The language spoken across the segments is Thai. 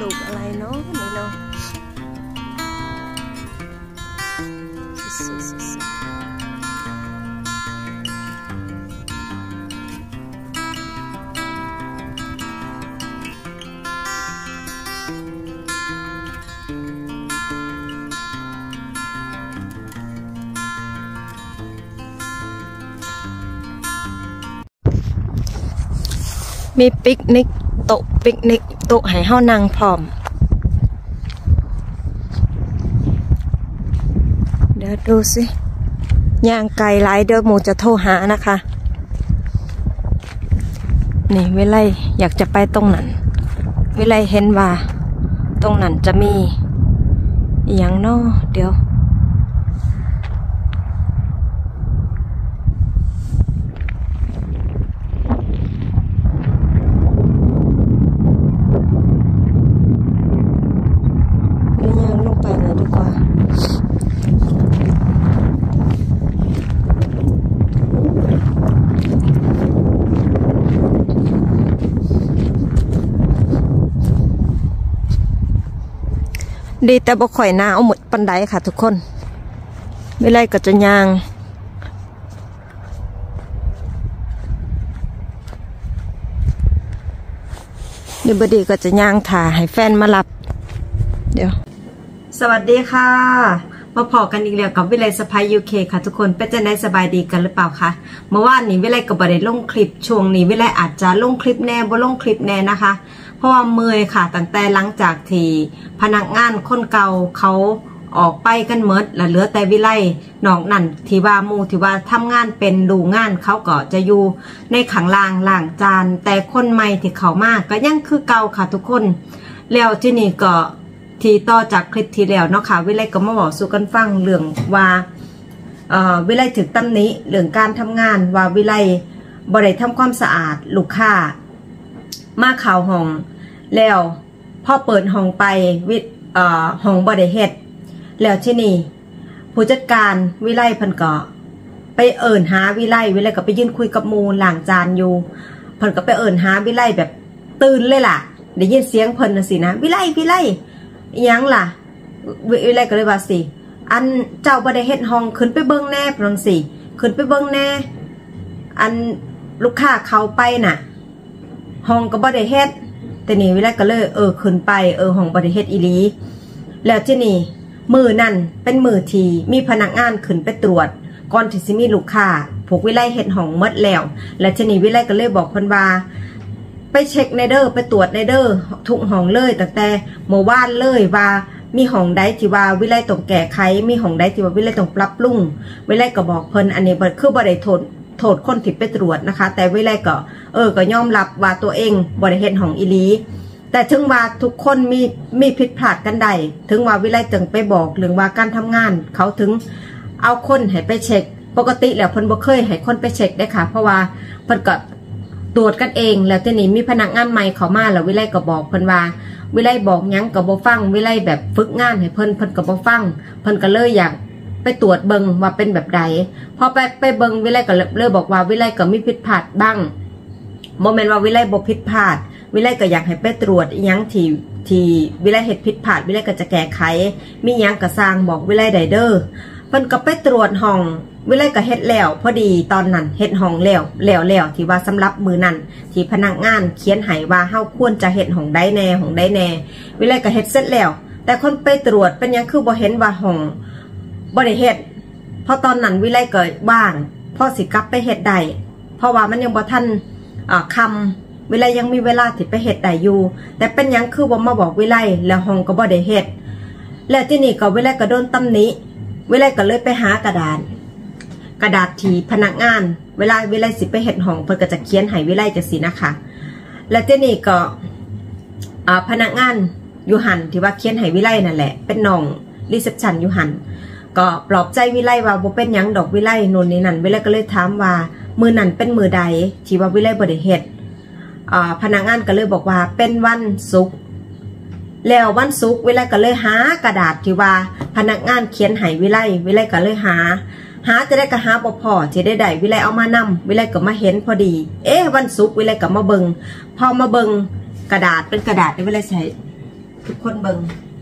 ลูกอะไรเนาะนี่เนาะมีปิกนิกโต๊ะปิกนิกโต๊ะให้เฮานั่งพร้อมเดี๋ยวดูสิย่างไก่หลายเดี๋ยวหมูจะโทรหานะคะนี่เวลาอยากจะไปตรงนั้นเวลาเห็นว่าตรงนั้นจะมีอย่างนอเดี๋ยวดีแต่บ่ข่อยหน้าเอาหมดปันไดค่ะทุกคนไม่ไรก็จะยางเดี๋ยวบดีก็จะย่างถ่าให้แฟนมารับเดี๋ยวสวัสดีค่ะมาพอกันอีกแล้วกับวิไลสไปยูเคค่ะทุกคนเป็นจะได้สบายดีกันหรือเปล่าคะเมื่อวานนี้วิไลก็บ่ได้ลงคลิปช่วงนี้วิไลอาจจะลงคลิปแน่บ่ลงคลิปแน่นะคะเพราะว่าเมื่อยค่ะตั้งแต่หลังจากที่พนักงานคนเก่าเขาออกไปกันเมดและเหลือแต่วิไลนอกนั่นที่ว่ามูที่ว่าทำงานเป็นดูงานเขาก็จะอยู่ในขังล่างล้างจานแต่คนใหม่ที่เขามากก็ยังคือเก่าค่ะทุกคนแล้วที่นี่ก็ที่ต่อจากคลิปที่แล้วเนาะค่ะวิไลก็มาบอกสู่กันฟังเรื่องว่าวิไลถึงตำหนิเรื่องการทำงานว่าวิไลบ่ได้ทำความสะอาดลูกค้ามาข่าวห้องแล้วพอเปิดห้องไปห้องบ่ได้เฮ็ดแล้วที่นี่ผู้จัดการวิไลเพิ่นก็ไปเอิ้นหาวิไลก็ไปยืนคุยกับหมู่ล้างจานอยู่เพิ่นก็ไปเอิ้นหาวิไลแบบตื่นเลยล่ะได้ยินเสียงเพิ่นน่ะสินะวิไลยังล่ะวิไลก็เลยว่าสิอันเจ้าบ่ได้เฮ็ดห้องขึ้นไปเบิ่งแน่เพิ่นสิขึ้นไปเบิ่งแน่อันลูกค้าเข้าไปน่ะห้องก็บ่ได้เฮ็ดแต่นี่วิไลก็เลยขึ้นไปห้องบ่ได้เฮ็ดอีหลีแล้วที่นี่มือนั่นเป็นมือที่มีพนักงานขึ้นไปตรวจก่อนที่สิมีลูกค้าพวกวิไลเฮ็ดห้องหมดแล้วที่นี่วิไลก็เลยบอกเพิ่นว่าไปเช็คในเด้อไปตรวจในเด้อทุกห้องเลยตั้งแต่เมื่อวานเลยว่ามีห้องใดที่ว่าวิไลต้องแก้ไขมีห้องใดที่ว่าวิไลต้องปรับปรุงวิไลก็บอกเพิ่นอันนี้คือบ่ได้โทษคนที่ไปตรวจนะคะแต่วิไลก็ก็ยอมรับว่าตัวเองบ่ได้เฮ็ดห้องอีหลีแต่ถึงว่าทุกคนมีผิดพลาดกันใดถึงว่าวิไลจึงไปบอกเรื่องว่าการทำงานเขาถึงเอาคนให้ไปเช็คปกติแล้วเพิ่นบ่เคยให้คนไปเช็คได้ค่ะเพราะว่าเพิ่นก็ตรวจกันเองแล้วทีนี้มีพนักงานใหม่เข้ามาแล้ววิไลก็บอกเพิ่นว่าวิไลบอกหยังก็บ่ฟังวิไลแบบฝึกงานให้เพิ่นก็บ่ฟังเพิ่นก็เลยอยากไปตรวจเบิ่งว่าเป็นแบบใดพอไปเบิ่งวิไลก็เลยบอกว่าวิไลก็มีผิดพลาดบ้างบ่แม่นว่าวิไลบ่ผิดพลาดวิไลก็อยากให้ไปตรวจหยังที่วิไลเฮ็ดผิดพลาดวิไลก็จะแก้ไขมีหยังก็สร้างบอกวิไลได้เด้อเพิ่นก็ไปตรวจห้องวิไลก็เฮ็ดแล้วพอดีตอนนั้นเฮ็ดห้องแล้วที่ว่าสำหรับมือนั้นที่พนักงานเขียนให้ว่าเฮาควรจะเฮ็ดห้องใดแน่วิไลก็เฮ็ดเสร็จแล้วแต่คนไปตรวจเป็นหยังคือบ่เห็นว่าห้องบ่ได้เฮ็ดเพราะตอนนั้นวิไลก็ว่างพอสิกลับไปเฮ็ดได้เพราะว่ามันยังบ่ทันคำวิไลยังมีเวลาที่ไปเฮ็ดได้อยู่แต่เป็นหยังคือบ่มาบอกวิไลแล้วห้องก็บ่ได้เฮ็ดแล้วที่นี่ก็วิไลก็โดนตำหนิวิไลก็เลยไปหากระดาษที่พนักงานเวลาวิไลสิไปเฮ็ดห้องเพิ่นก็จะเขียนให้วิไลจังซี่นะคะแล้วที่นี่ก็พนักงานอยู่หันที่ว่าเขียนให้วิไลนั่นแหละเป็นน้องรีเซพชันอยู่หันก็ปลอบใจวิไลว่าบ่เป็นหยังดอกวิไลโน่นนี่นั่นวิไลก็เลยถามว่ามื้อนั้นเป็นมื้อใดที่ว่าวิไลบ่ได้เฮ็ดพนักงานก็เลยบอกว่าเป็นวันศุกร์แล้ววันศุกร์วิไลก็เลยหากระดาษที่ว่าพนักงานเขียนให้วิไลก็เลยหาจะได้ก็หาบ่พอที่ได้วิไลเอามานำวิไลก็มาเห็นพอดีวันศุกร์วิไลก็มาเบิ่งพอมาเบิ่งกระดาษเป็นกระดาษวิไลใช้ทุกคนเบิ่ง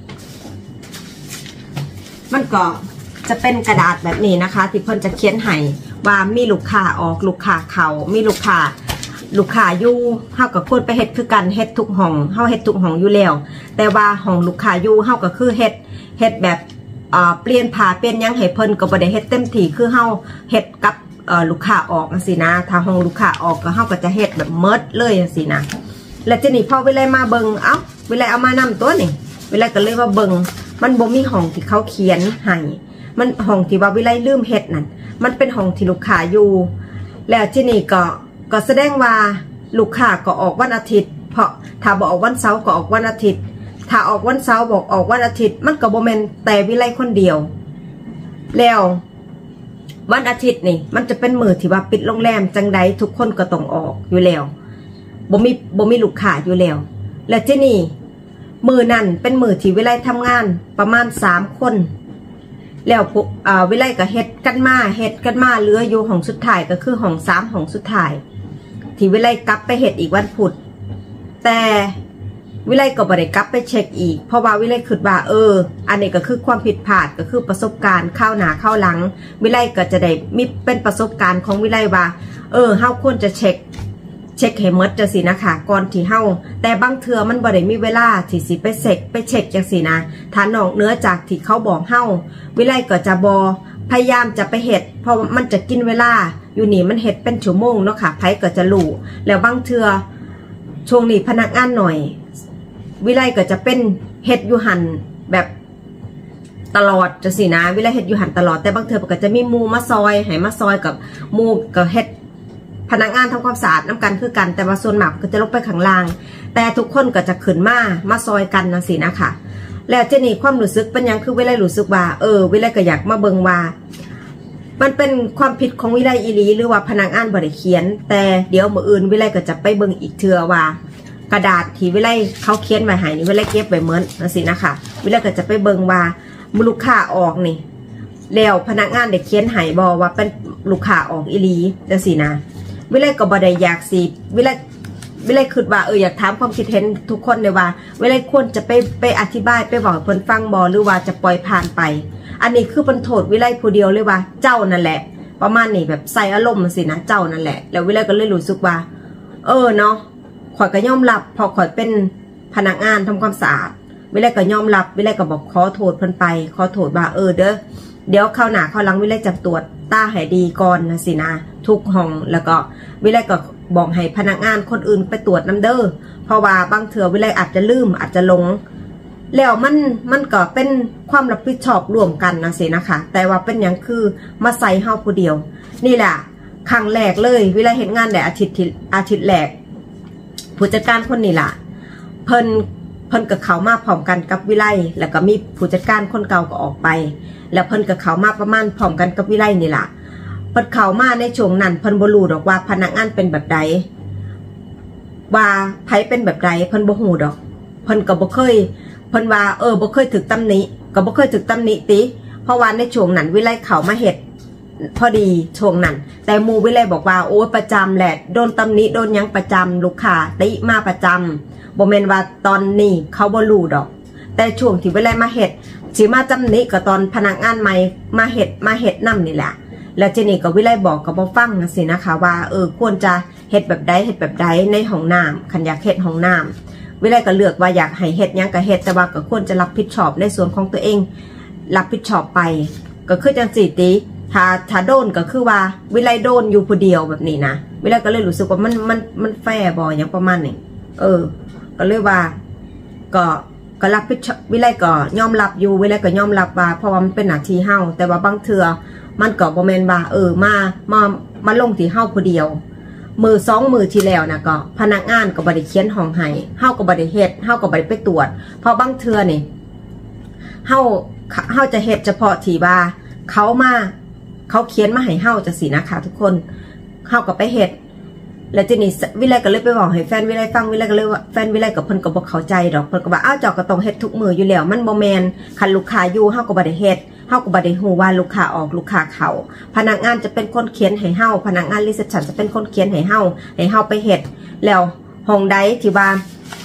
มันก็จะเป็นกระดาษแบบนี้นะคะที่เพิ่นจะเขียนให้ว่ามีลูกค้าออกลูกค้าเขามีลูกค้าอยู่เฮาก็ควรไปเฮ็ดคือกันเฮ็ดทุกห้องเฮาเฮ็ดทุกห้องอยู่แล้วแต่ว่าห้องลูกค้าอยู่เฮาก็คือเฮ็ดแบบเปลี่ยนผ้าเปลี่ยนยังให้เพิ่นก็บ่ได้เฮ็ดเต็มที่คือเฮาเฮ็ดกับลูกค้าออกจังซี่นะถ้าห้องลูกค้าออกก็เฮาก็จะเฮ็ดแบบเมิดเลยจังซี่นะแล้วทีนี้พอเวลามาเบิ่งเอ้าเวลาเอามานำตัวนี่เวลาก็เลยว่าเบิ่งมันบ่มีห้องที่เขาเขียนให้มันห้องที่ว่าวิไลลืมเฮ็ดนั่นมันเป็นห้องที่ลูกค้าอยู่แล้วที่นี่ก็แสดงว่าลูกค้าก็ออกวันอาทิตย์เพราะถ้าบอกออกวันเสาร์ก็ออกวันอาทิตย์ถ้าออกวันเสาร์บอกออกวันอาทิตย์มันก็บ่แม่นแต่วิไลคนเดียวแล้ววันอาทิตย์นี่มันจะเป็นมื้อที่ว่าปิดโรงแรมจังใดทุกคนก็ต้องออกอยู่แล้วบ่มีลูกค้าอยู่แล้วแล้วที่นี่มื้อนั้นเป็นมื้อที่วิไลทำงานประมาณ3คนแล้ววิไลก็เฮ็ดกันมาเหลืออยู่ห้องสุดท้ายก็คือห้อง3ห้องสุดท้ายที่วิไลกลับไปเฮ็ดอีกวันพุธแต่วิไลก็บ่ได้กลับไปเช็คอีกเพราะว่าวิไลคิดว่าอันนี้ก็คือความผิดพลาดก็คือประสบการณ์ข้าวหน้าข้าวหลังวิไลก็จะได้มีเป็นประสบการณ์ของวิไลว่าเฮาควรจะเช็คให้หมดจังซี่นะคะก่อนที่เฮาแต่บางเทื่อมันบ่ได้มีเวลาที่สิไปเช็คจังซี่นะถ้านอกเหนือจากที่เขาบอกเฮาวิไลก็จะบ่พยายามจะไปเฮ็ดเพราะมันจะกินเวลาอยู่นี่มันเฮ็ดเป็นชั่วโมงเนาะค่ะไผก็จะรู้แล้วบางเทื่อช่วงนี้พนักงานหน่อยวิไลก็จะเป็นเฮ็ดอยู่หันแบบตลอดจังซี่นะวิไลเฮ็ดอยู่หันตลอดแต่บางเทื่อก็จะมีหมู่มาซอยให้มาซอยกับหมู่ก็เฮ็ดพนักงานทำความสะอาดน้ำกันคือกันแต่ว่าส่วนมากก็จะลงไปข้างล่างแต่ทุกคนก็จะขึ้นมาซอยกันนะสินะคะแล้วเจนี่ความรู้สึกเป็นยังคือวิไลรู้สึกว่าวิไลก็อยากมาเบิ่งว่ามันเป็นความผิดของวิไลอีหลีหรือว่าพนักงานบริเขียนแต่เดี๋ยวมื้ออื่นวิไลก็จะไปเบิ่งอีกเทื่อว่ากระดาษที่วิไลเขาเขียนไว้ให้นี่วิไลเก็บไว้เหมือนนะสินะคะวิไลก็จะไปเบิ่งว่าลูกค้าออกนี่แล้วพนักงานได้เขียนให้บ่ว่าเป็นลูกค้าออกอีหลีจังซี่นะวิไลก็บ่ได้อยากสิวิไลคิดว่าอยากถามความคิดเห็นทุกคนเลยว่าวิไลควรจะไปอธิบายไปบอกเพิ่นฟังบ่หรือว่าจะปล่อยผ่านไปอันนี้คือเพิ่นโทษวิไลผู้เดียวเลยว่าเจ้านั่นแหละประมาณนี้แบบใส่อารมณ์สินะเจ้านั่นแหละแล้ววิไลก็เลยรู้สึกว่าเนาะข่อยก็ยอมรับพอข่อยเป็นพนักงานทำความสะอาดวิไลก็ยอมรับวิไลก็บอกขอโทษเพิ่นไปขอโทษว่าเดี๋ยวเข้าหน้าเข้าหลังวิไลจะตรวจตาให้ดีก่อนนะสินะทุกห้องแล้วก็วิไลก็บอกให้พนักงานคนอื่นไปตรวจน้ำเด้อเพราะว่าบางเถื่อวิไลอาจจะลืมอาจจะหลงแล้วมันก็เป็นความรับผิดชอบร่วมกันนะสินะคะแต่ว่าเป็นอย่างคือมาใส่เฮาผู้เดียวนี่แหละครั้งแรกเลยวิไลเห็นงานแต่อาทิตย์แรกผู้จัดการคนนี้ล่ะเพิ่นกับเขามาพร้อมกันกับวิไลแล้วก็มีผู้จัดการคนเก่าก็ออกไปแล้วเพิ่นกับเขามาประมาณพร้อมกันกับวิไลนี่ล่ะเพิ่นเขามาในช่วงนั้นเพิ่นบ่รู้ดอกว่าพนักงานเป็นแบบใดว่าไผเป็นแบบใดเพิ่นบ่ฮู้ดอกเพิ่นก็บ่เคยเพิ่นว่าบ่เคยถึกตำหนิก็บ่เคยถึกตำหนิติเพราะว่าในช่วงนั้นวิไลเขามาเฮ็ดพอดีช่วงนั้นแต่หมู่วิไลบอกว่าโอ้ประจำแหละโดนตำหนิโดนยังประจำลูกค้าติมาประจำบ่แม่นว่าตอนนี้เขาบ่รู้ดอกแต่ช่วงที่วิไลมาเฮ็ดสิมาตำหนิก็ตอนพนักงานใหม่มาเฮ็ดนำนี่แหละแล้วเจนี่ก็วิไลบอกกับบ่ฟังนะสินะคะว่าควรจะเฮ็ดแบบใดในห้องน้ำคันอยากเฮ็ดห้องน้ำวิไลก็เลือกว่าอยากให้เฮ็ดหยังก็เฮ็ดแต่ว่าก็ควรจะรับผิดชอบในส่วนของตัวเองรับผิดชอบไปก็คือจังซี่ติถ้าโดนก็คือว่าวิไลโดนอยู่ผู้เดียวแบบนี้นะวิไลก็เลยรู้สึกว่ามันแฟร์บ่อย่างประมาณนี้ก็เลยว่าก็รับผิดชอบวิไลก็ยอมรับอยู่วิไลก็ยอมรับว่าเพราะว่ามันเป็นหน้าที่เฮาแต่ว่าบางเทื่อมันก็บ่แม่นว่ามาลงที่เฮาผู้เดียวมือ2มือที่แล้วนะก็พนักงานก็บ่ได้เขียนห้องให้เฮาก็บ่ได้เฮ็ดเฮาก็บ่ได้ไปตรวจเพราะบางเทื่อนี่เฮาจะเฮ็ดเฉพาะที่ว่าเขาเขียนมาให้เฮาจังซี่นะคะทุกคนเฮาก็ไปเฮ็ดแล้วทีนี้วิไลก็เลยไปบอกให้แฟนวิไลฟังวิไลก็เลยว่าแฟนวิไลกับเพิ่นก็บ่เข้าใจดอกเพิ่นก็ว่าเจ้าก็ต้องเฮ็ดทุกมื้ออยู่แล้วมันบ่แม่นคันลูกค้าอยู่เฮาก็บ่ได้เฮ็ดเฮาก็บ่ได้ฮู้ว่าลูกค้าออกลูกค้าเข้าพนักงานจะเป็นคนเขียนให้เฮาพนักงานรีเซพชันจะเป็นคนเขียนให้เฮาไปเฮ็ดแล้วห้องใดที่ว่า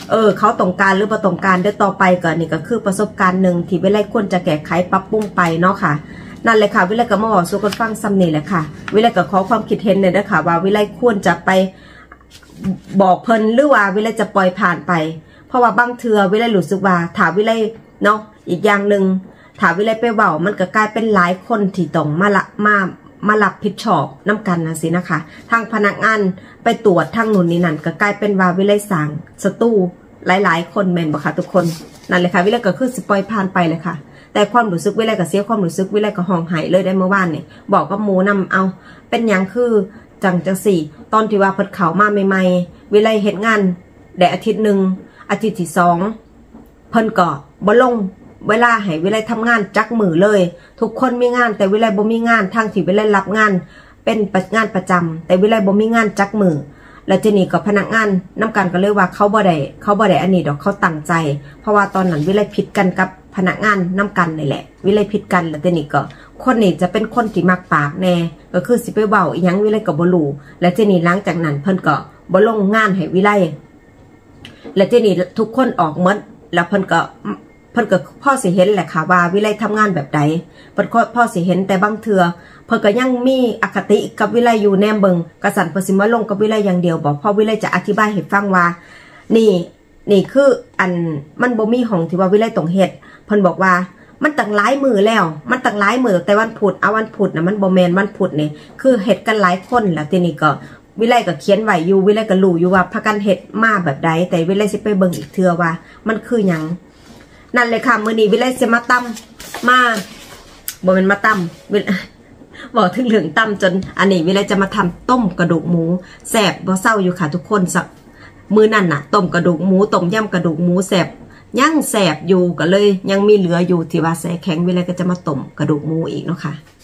เขาต้องการหรือบ่ต้องการเดี๋ยวต่อไปก็นี่ก็คือประสบการณ์หนึ่งที่วิไลควรจะแก้ไขปรับปรุงไปเนาะค่ะนั่นเลยค่ะวิไลก็มาบอกสู่กันฟังซ้ำนี่แหละค่ะวิไลก็ขอความคิดเห็นเลยนะคะว่าวิไลควรจะไปบอกเพิ่นหรือว่าวิไลจะปล่อยผ่านไปเพราะว่าบางเทื่อวิไลรู้สึกว่าถ้าวิไลเนาะอีกอย่างหนึ่งถ้าวิไลไปเว้ามันก็กลายเป็นหลายคนที่ต้องมารับผิดชอบน้ำกันนะสินะคะทางพนักงานไปตรวจทางนู่นนี่นั่นก็กลายเป็นว่าวิไลสั่งศัตรูหลายๆคนแม่นบ่ค่ะทุกคนนั่นเลยค่ะวิไลก็คือสิปล่อยผ่านไปเลยค่ะแต่ความรู้สึกวิไลก็เสียความรู้สึกวิไลก็ห้องไห้เลยได้เมื่อวานเนี่ยบอกกับหมูนำเอาเป็นอย่างคือจังสี่ตอนที่ว่าเพิ่นเขามาใหม่ๆวิไลเฮ็ดงานได้อาทิตย์หนึ่งอาทิตย์ที่2เพิ่นก็บ่ลงเวลาให้วิไลทำงานจักมือเลยทุกคนมีงานแต่วิไลบ่มีงานทางที่วิไลรับงานเป็นงานประจำแต่วิไลบ่มีงานจักมือแล้วทีนี้ก็พนักงานน้ำกันก็เลยว่าเขาบ่ได้อันนี้ดอกเขาตั้งใจเพราะว่าตอนนั้นวิไลผิดกันกับพนักงานน้ำกันนี่แหละวิไลผิดกันแล้วทีนี้ก็คนนี้จะเป็นคนที่มักปากแน่ก็คือสิไปเว้าอีหยังวิไลก็บ่รู้แล้วทีนี้หลังจากนั้นเพิ่นก็บ่ลงงานให้วิไลแล้วทีนี้ทุกคนออกหมดแล้วเพิ่นก็พ่อสิเห็นแหละค่ะว่าวิไลทำงานแบบใดเพิ่นพ่อสิเห็นแต่บางเทื่อเพิ่นก็ยังมีอคติกับวิไลอยู่แนมเบิงกระสันเพิ่นสิมาลงกับวิไลอย่างเดียวบอกพ่อวิไลจะอธิบายให้ฟังว่านี่คืออันมันบ่มีของที่ว่าวิไลต้องเฮ็ดเพิ่นบอกว่ามันตั้งหลายมือแล้วมันตั้งหลายมือแต่วันพุธเอาวันพุธน่ะมันบ่แม่นวันพุธนี่คือเฮ็ดกันหลายคนแล้วทีนี้ก็วิไลก็เขียนไว้อยู่วิไลก็รู้อยู่ว่าพากันเฮ็ดมาแบบใดแต่วิไลสิไปเบิ่งอีกเทื่อว่ามันคือหยังนั่นเลยค่ะมื้อนี้วิไลสิมาตำมาบ่แม่นมาตำบอกถึงเรื่องตำจนอันนี้วิไลจะมาทำต้มกระดูกหมูแซ่บบ่เศร้าอยู่ค่ะทุกคนสักมื้อนั่นน่ะต้มกระดูกหมูต้มยำกระดูกหมูแซ่บยังแซ่บอยู่ก็เลยยังมีเหลืออยู่ที่ว่าแซ่แข็งวิไลก็จะมาต้มกระดูกหมูอีกเนาะค่ะ